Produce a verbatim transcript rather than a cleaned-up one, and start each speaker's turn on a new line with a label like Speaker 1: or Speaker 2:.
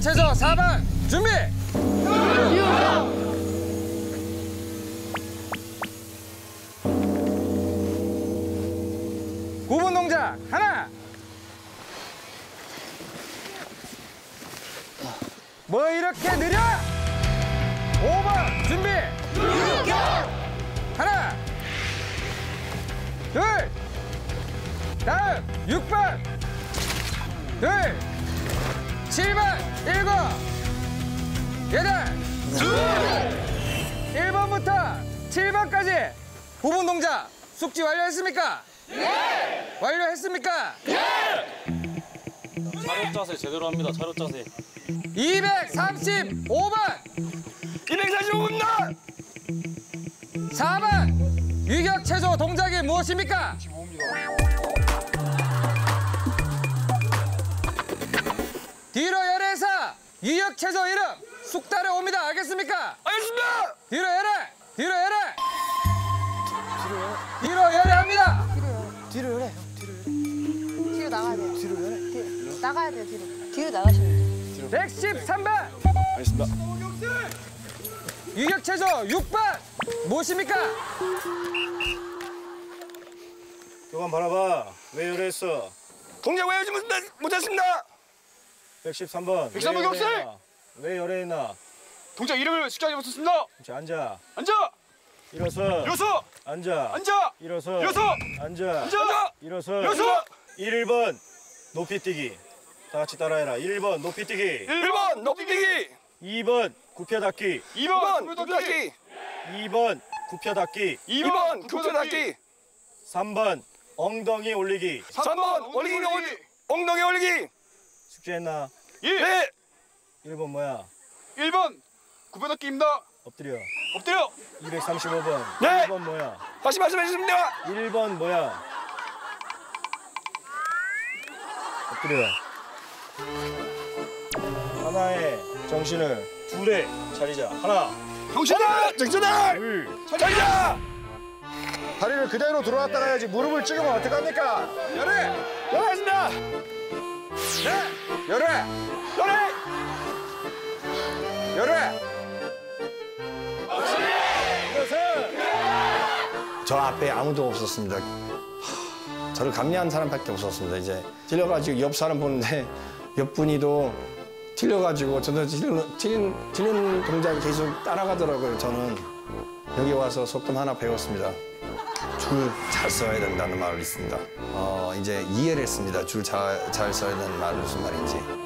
Speaker 1: 유격체조 사 번 준비! 유격! 구 번 동작 하나! 뭐 이렇게 느려? 오 번 준비! 유격! 하나! 둘! 다음 육 번! 둘! 칠 번! 일곱! 여덟! 둘! 일 번부터 칠 번까지 구 번 동작 숙지 완료했습니까? 네! 완료했습니까? 네!
Speaker 2: 차렷 자세 제대로 합니다. 차렷 자세.
Speaker 1: 이백삼십오 번!
Speaker 3: 이백사십오 번입니다!
Speaker 1: 사 번! 유격체조 동작이 무엇입니까? 뒤로 열해서 유격체조 이름 쑥 따라옵니다. 알겠습니까?
Speaker 3: 알겠습니다!
Speaker 1: 뒤로 열해! 뒤로 열해! 뒤로 열해합니다!
Speaker 4: 뒤로 열해. 뒤로 열해.
Speaker 5: 뒤로 나가야 돼요.
Speaker 4: 뒤로 열해.
Speaker 5: 뒤로. 나가야 돼요, 뒤로. 뒤로 나가시면 돼요.
Speaker 1: 백십삼 번!
Speaker 3: 알겠습니다.
Speaker 1: 유격체조 육 번! 무엇입니까?
Speaker 6: 교관 바라봐. 왜 열했어?
Speaker 3: 동작 외우지 못- 못했습니다!
Speaker 6: 백십삼 번.
Speaker 3: 백십삼 번 경찰!
Speaker 6: 왜 열했나?
Speaker 3: 동작 이름을 숙지하지 못했습니다!
Speaker 6: 자, 앉아.
Speaker 3: 앉아!
Speaker 6: 일어서.
Speaker 3: 일어서!
Speaker 6: 앉아.
Speaker 3: 앉아!
Speaker 6: 일어서.
Speaker 3: 일어서!
Speaker 6: 앉아.
Speaker 3: 앉아!
Speaker 6: 일어서.
Speaker 3: 일어서!
Speaker 6: 일 번 높이 뛰기. 다 같이 따라해라. 일 번 높이 뛰기.
Speaker 3: 일 번 높이 뛰기!
Speaker 6: 이 번 굽혀 닫기.
Speaker 3: 이 번 굽혀 닫기!
Speaker 6: 이 번 굽혀 닫기.
Speaker 3: 이 번 굽혀 닫기!
Speaker 6: 삼 번 엉덩이 올리기.
Speaker 3: 삼 번 올리기 올리기! 엉덩이 올리기!
Speaker 6: 숙제했나?
Speaker 3: 예! 네!
Speaker 6: 일 번 뭐야?
Speaker 3: 일 번 굽혀 닫기입니다!
Speaker 6: 엎드려.
Speaker 3: 엎드려!
Speaker 6: 이백삼십오 번.
Speaker 3: 네!
Speaker 6: 일 번 뭐야?
Speaker 3: 다시 말씀해 주십니다!
Speaker 6: 일 번 뭐야? 엎드려. 하나의 정신을 둘에 차리자. 하나,
Speaker 3: 정신을! 정신을!
Speaker 6: 둘.
Speaker 3: 차리자!
Speaker 6: 다리를 그대로 들어왔다가 해야지. 무릎을 찍으면 어떡합니까?
Speaker 1: 열해!
Speaker 3: 열하겠습니다!
Speaker 1: 네! 열해!
Speaker 3: 열해!
Speaker 1: 열해!
Speaker 7: 저 앞에 아무도 없었습니다. 하, 저를 감리한 사람밖에 없었습니다. 이제 틀려가지고 옆 사람 보는데 옆 분이도 틀려가지고 저도 틀린, 틀린, 틀린 동작을 계속 따라가더라고요. 저는 여기 와서 속담 하나 배웠습니다. 줄 잘 써야 된다는 말이 있습니다. 어, 이제 이해를 했습니다. 줄 잘 잘 써야 되는 말이 무슨 말인지.